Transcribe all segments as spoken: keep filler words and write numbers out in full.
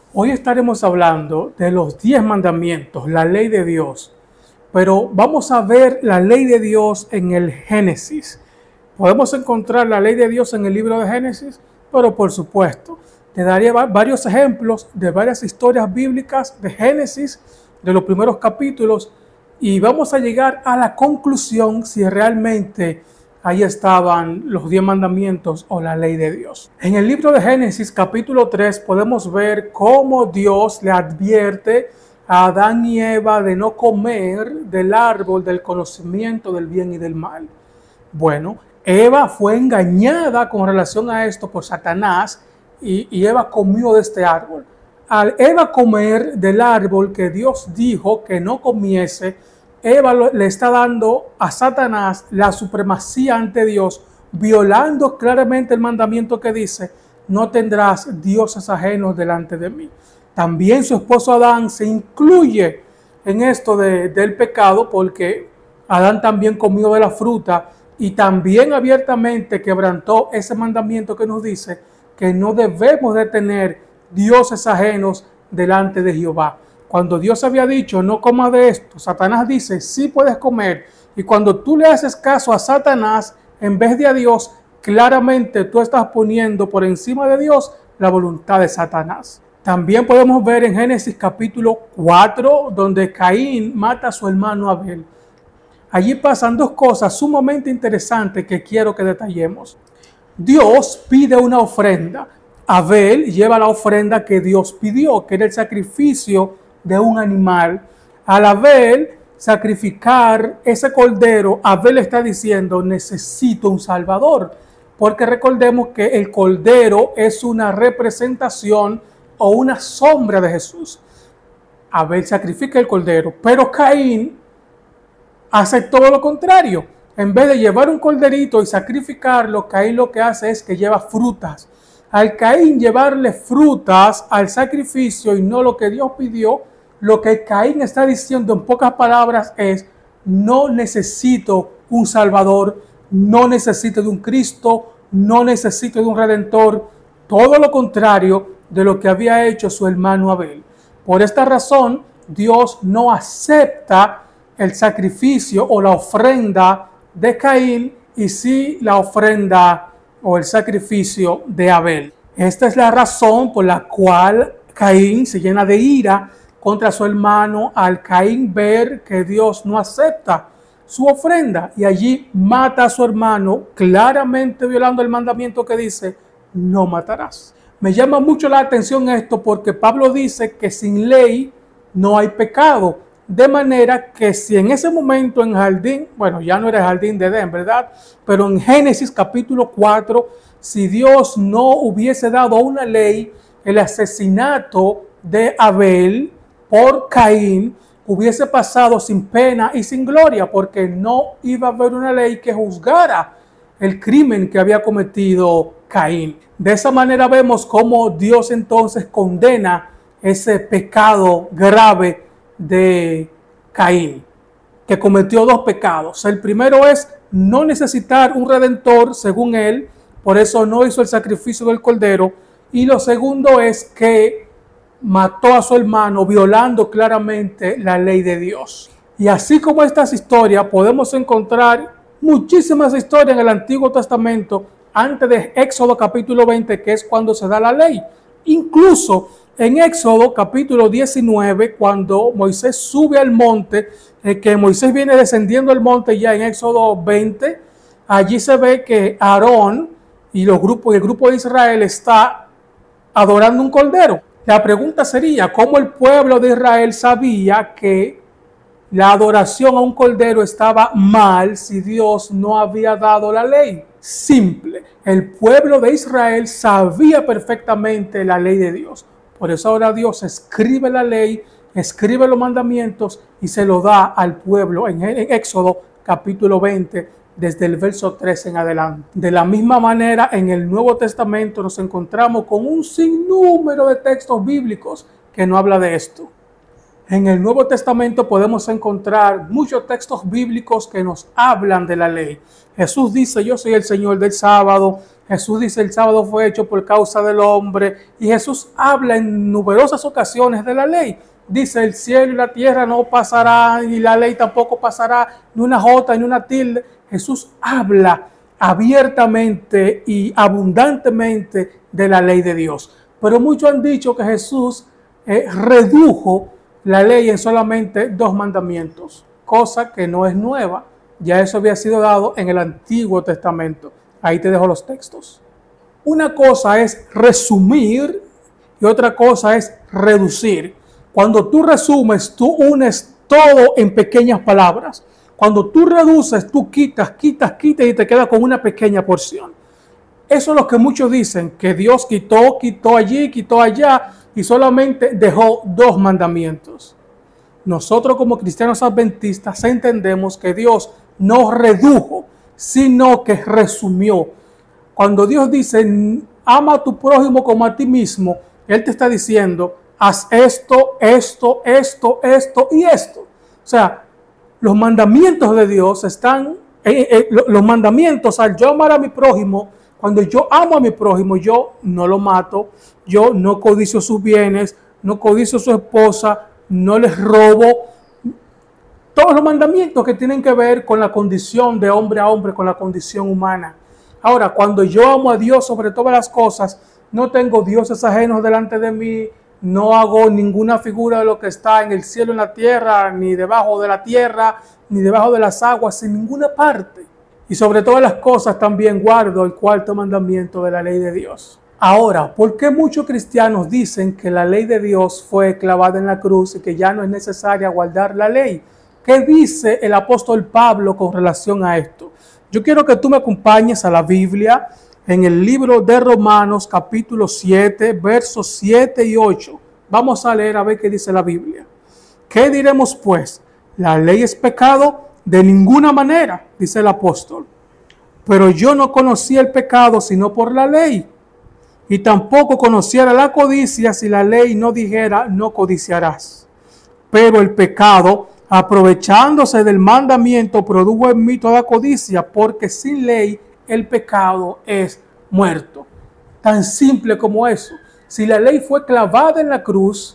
Hoy estaremos hablando de los diez mandamientos, la ley de Dios, pero vamos a ver la ley de Dios en el Génesis. Podemos encontrar la ley de Dios en el libro de Génesis, pero por supuesto, te daría varios ejemplos de varias historias bíblicas de Génesis, de los primeros capítulos, y vamos a llegar a la conclusión si realmente ahí estaban los diez mandamientos o la ley de Dios. En el libro de Génesis capítulo tres podemos ver cómo Dios le advierte a Adán y Eva de no comer del árbol del conocimiento del bien y del mal. Bueno, Eva fue engañada con relación a esto por Satanás y, y Eva comió de este árbol. Al Eva comer del árbol que Dios dijo que no comiese, Eva le está dando a Satanás la supremacía ante Dios, violando claramente el mandamiento que dice: no tendrás dioses ajenos delante de mí. También su esposo Adán se incluye en esto de, del pecado, porque Adán también comió de la fruta y también abiertamente quebrantó ese mandamiento que nos dice que no debemos de tener dioses ajenos delante de Jehová. Cuando Dios había dicho no comas de esto, Satanás dice sí puedes comer, y cuando tú le haces caso a Satanás en vez de a Dios, claramente tú estás poniendo por encima de Dios la voluntad de Satanás. También podemos ver en Génesis capítulo cuatro, donde Caín mata a su hermano Abel. Allí pasan dos cosas sumamente interesantes que quiero que detallemos. Dios pide una ofrenda. Abel lleva la ofrenda que Dios pidió, que era el sacrificio de un animal. Al Abel sacrificar ese cordero, Abel está diciendo: necesito un salvador, porque recordemos que el cordero es una representación o una sombra de Jesús. Abel sacrifica el cordero, pero Caín hace todo lo contrario. En vez de llevar un corderito y sacrificarlo, Caín lo que hace es que lleva frutas. Al Caín llevarle frutas al sacrificio y no lo que Dios pidió, lo que Caín está diciendo en pocas palabras es: no necesito un Salvador, no necesito de un Cristo, no necesito de un Redentor. Todo lo contrario de lo que había hecho su hermano Abel. Por esta razón, Dios no acepta el sacrificio o la ofrenda de Caín y sí la ofrenda o el sacrificio de Abel. Esta es la razón por la cual Caín se llena de ira contra su hermano al Caín ver que Dios no acepta su ofrenda, y allí mata a su hermano, claramente violando el mandamiento que dice: no matarás. Me llama mucho la atención esto, porque Pablo dice que sin ley no hay pecado, de manera que si en ese momento en jardín, bueno, ya no era el jardín de Edén, ¿verdad? Pero en Génesis capítulo cuatro, si Dios no hubiese dado una ley, el asesinato de Abel por Caín hubiese pasado sin pena y sin gloria, porque no iba a haber una ley que juzgara el crimen que había cometido Caín. De esa manera vemos cómo Dios entonces condena ese pecado grave de Caín, que cometió dos pecados. El primero es no necesitar un redentor según él, por eso no hizo el sacrificio del cordero, y lo segundo es que mató a su hermano violando claramente la ley de Dios. Y así como estas historias, podemos encontrar muchísimas historias en el Antiguo Testamento antes de Éxodo capítulo veinte, que es cuando se da la ley. Incluso en Éxodo capítulo diecinueve, cuando Moisés sube al monte, eh, que Moisés viene descendiendo el monte ya en Éxodo veinte, allí se ve que Aarón y los grupos, el grupo de Israel está adorando un cordero. La pregunta sería: ¿cómo el pueblo de Israel sabía que la adoración a un cordero estaba mal si Dios no había dado la ley? Simple, el pueblo de Israel sabía perfectamente la ley de Dios. Por eso ahora Dios escribe la ley, escribe los mandamientos y se lo da al pueblo en Éxodo capítulo veinte, desde el verso tres en adelante. De la misma manera, en el Nuevo Testamento nos encontramos con un sinnúmero de textos bíblicos que no habla de esto. En el Nuevo Testamento podemos encontrar muchos textos bíblicos que nos hablan de la ley. Jesús dice, yo soy el Señor del sábado. Jesús dice, el sábado fue hecho por causa del hombre. Y Jesús habla en numerosas ocasiones de la ley. Dice, el cielo y la tierra no pasarán y la ley tampoco pasará, ni una jota, ni una tilde. Jesús habla abiertamente y abundantemente de la ley de Dios. Pero muchos han dicho que Jesús eh, redujo la ley en solamente dos mandamientos, cosa que no es nueva. Ya eso había sido dado en el Antiguo Testamento. Ahí te dejo los textos. Una cosa es resumir y otra cosa es reducir. Cuando tú resumes, tú unes todo en pequeñas palabras. Cuando tú reduces, tú quitas, quitas, quitas y te quedas con una pequeña porción. Eso es lo que muchos dicen, que Dios quitó, quitó allí, quitó allá y solamente dejó dos mandamientos. Nosotros como cristianos adventistas entendemos que Dios no redujo, sino que resumió. Cuando Dios dice, ama a tu prójimo como a ti mismo, Él te está diciendo, haz esto, esto, esto, esto y esto. O sea, los mandamientos de Dios están, eh, eh, los mandamientos al yo amar a mi prójimo, cuando yo amo a mi prójimo, yo no lo mato, yo no codicio sus bienes, no codicio su esposa, no les robo. Todos los mandamientos que tienen que ver con la condición de hombre a hombre, con la condición humana. Ahora, cuando yo amo a Dios sobre todas las cosas, no tengo dioses ajenos delante de mí, no hago ninguna figura de lo que está en el cielo, en la tierra, ni debajo de la tierra, ni debajo de las aguas, en ninguna parte. Y sobre todas las cosas también guardo el cuarto mandamiento de la ley de Dios. Ahora, ¿por qué muchos cristianos dicen que la ley de Dios fue clavada en la cruz y que ya no es necesaria guardar la ley? ¿Qué dice el apóstol Pablo con relación a esto? Yo quiero que tú me acompañes a la Biblia en el libro de Romanos capítulo siete, versos siete y ocho. Vamos a leer a ver qué dice la Biblia. ¿Qué diremos pues? ¿La ley es pecado? De ninguna manera, dice el apóstol. Pero yo no conocía el pecado sino por la ley. Y tampoco conociera la codicia si la ley no dijera, no codiciarás. Pero el pecado, aprovechándose del mandamiento, produjo en mí toda codicia, porque sin ley el pecado es muerto. Tan simple como eso. Si la ley fue clavada en la cruz,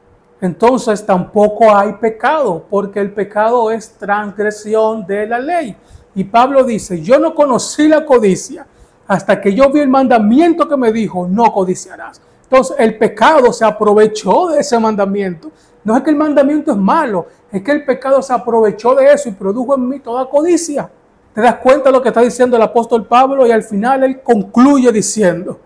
entonces tampoco hay pecado, porque el pecado es transgresión de la ley. Y Pablo dice, yo no conocí la codicia hasta que yo vi el mandamiento que me dijo, no codiciarás. Entonces el pecado se aprovechó de ese mandamiento. No es que el mandamiento es malo, es que el pecado se aprovechó de eso y produjo en mí toda codicia. ¿Te das cuenta de lo que está diciendo el apóstol Pablo? Y al final él concluye diciendo,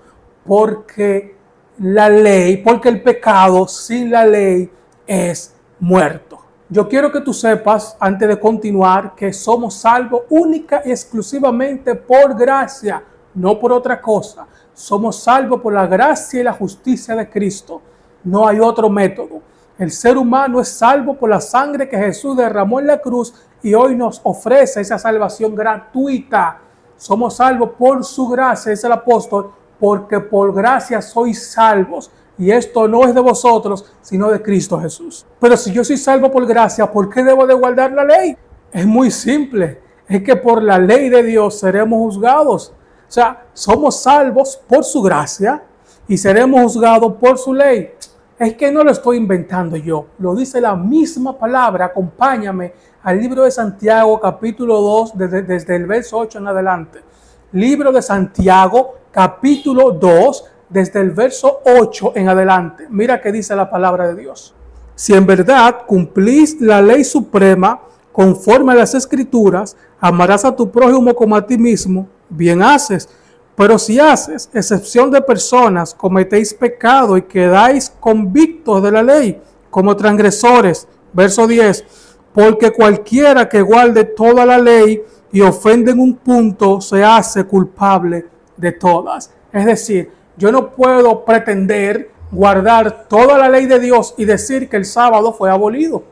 porque la ley, porque el pecado sin la ley es muerto. Yo quiero que tú sepas, antes de continuar, que somos salvos única y exclusivamente por gracia, no por otra cosa. Somos salvos por la gracia y la justicia de Cristo. No hay otro método. El ser humano es salvo por la sangre que Jesús derramó en la cruz y hoy nos ofrece esa salvación gratuita. Somos salvos por su gracia, dice el apóstol, porque por gracia sois salvos. Y esto no es de vosotros, sino de Cristo Jesús. Pero si yo soy salvo por gracia, ¿por qué debo de guardar la ley? Es muy simple. Es que por la ley de Dios seremos juzgados. O sea, somos salvos por su gracia y seremos juzgados por su ley. Es que no lo estoy inventando yo. Lo dice la misma palabra. Acompáñame al libro de Santiago, capítulo dos, desde, desde el verso ocho en adelante. Libro de Santiago, capítulo dos, desde el verso ocho en adelante. Mira qué dice la palabra de Dios. Si en verdad cumplís la ley suprema conforme a las escrituras, amarás a tu prójimo como a ti mismo, bien haces. Pero si haces excepción de personas, cometéis pecado y quedáis convictos de la ley como transgresores. Verso diez. Porque cualquiera que guarde toda la ley y ofende en un punto, se hace culpable de todas. Es decir, yo no puedo pretender guardar toda la ley de Dios y decir que el sábado fue abolido.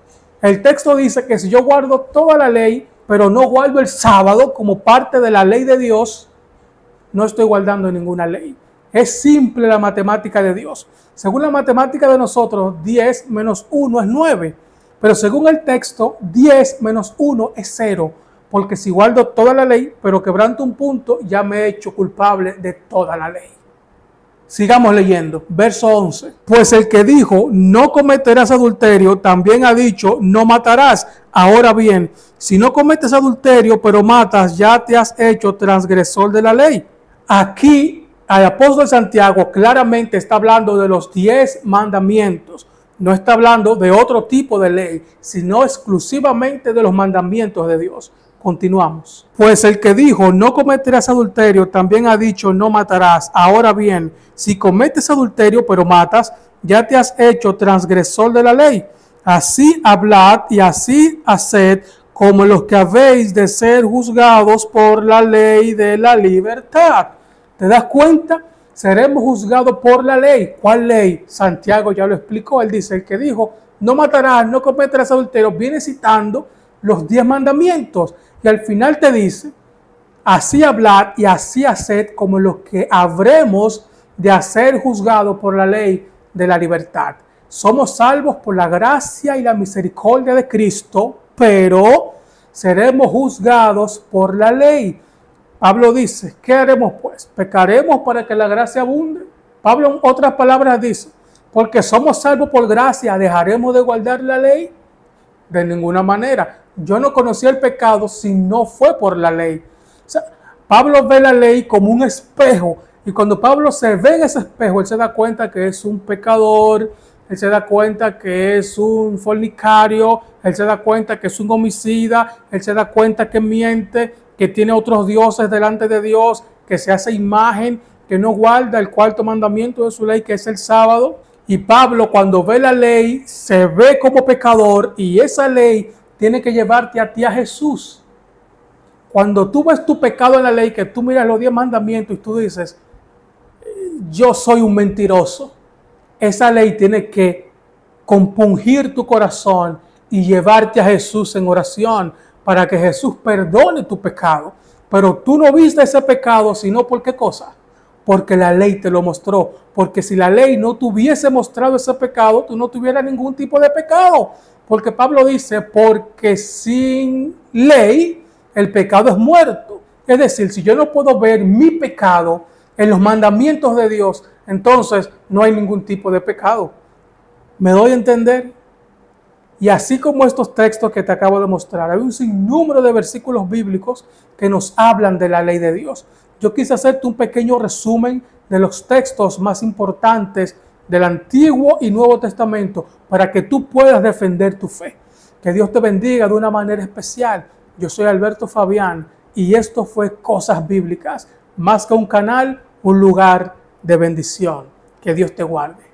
El texto dice que si yo guardo toda la ley, pero no guardo el sábado como parte de la ley de Dios, no estoy guardando ninguna ley. Es simple la matemática de Dios. Según la matemática de nosotros, diez menos uno es nueve. Pero según el texto, diez menos uno es cero. Porque si guardo toda la ley, pero quebranto un punto, ya me he hecho culpable de toda la ley. Sigamos leyendo. Verso once. Pues el que dijo, no cometerás adulterio, también ha dicho, no matarás. Ahora bien, si no cometes adulterio, pero matas, ya te has hecho transgresor de la ley. Aquí, el apóstol Santiago claramente está hablando de los diez mandamientos. No está hablando de otro tipo de ley, sino exclusivamente de los mandamientos de Dios. Continuamos. Pues el que dijo, no cometerás adulterio, también ha dicho, no matarás. Ahora bien, si cometes adulterio, pero matas, ya te has hecho transgresor de la ley. Así hablad y así haced, como los que habéis de ser juzgados por la ley de la libertad. ¿Te das cuenta? Seremos juzgados por la ley. ¿Cuál ley? Santiago ya lo explicó. Él dice, el que dijo, no matarás, no cometerás adulterio, viene citando los diez mandamientos. Y al final te dice, así hablar y así haced como los que habremos de hacer juzgados por la ley de la libertad. Somos salvos por la gracia y la misericordia de Cristo, pero seremos juzgados por la ley. Pablo dice, ¿qué haremos pues? ¿Pecaremos para que la gracia abunde? Pablo en otras palabras dice, porque somos salvos por gracia, ¿dejaremos de guardar la ley? De ninguna manera. Yo no conocí el pecado si no fue por la ley. O sea, Pablo ve la ley como un espejo, y cuando Pablo se ve en ese espejo, él se da cuenta que es un pecador, él se da cuenta que es un fornicario, él se da cuenta que es un homicida, él se da cuenta que miente, que tiene otros dioses delante de Dios, que se hace imagen, que no guarda el cuarto mandamiento de su ley, que es el sábado. Y Pablo, cuando ve la ley, se ve como pecador, y esa ley tiene que llevarte a ti a Jesús. Cuando tú ves tu pecado en la ley, que tú miras los diez mandamientos y tú dices, yo soy un mentiroso, esa ley tiene que compungir tu corazón y llevarte a Jesús en oración para que Jesús perdone tu pecado. Pero tú no viste ese pecado, sino ¿por qué cosa? Porque la ley te lo mostró. Porque si la ley no te hubiese mostrado ese pecado, tú no tuvieras ningún tipo de pecado. Porque Pablo dice, porque sin ley el pecado es muerto. Es decir, si yo no puedo ver mi pecado en los mandamientos de Dios, entonces no hay ningún tipo de pecado. ¿Me doy a entender? Y así como estos textos que te acabo de mostrar, hay un sinnúmero de versículos bíblicos que nos hablan de la ley de Dios. Yo quise hacerte un pequeño resumen de los textos más importantes del Antiguo y Nuevo Testamento para que tú puedas defender tu fe. Que Dios te bendiga de una manera especial. Yo soy Alberto Fabián y esto fue Cosas Bíblicas. Más que un canal, un lugar de bendición. Que Dios te guarde.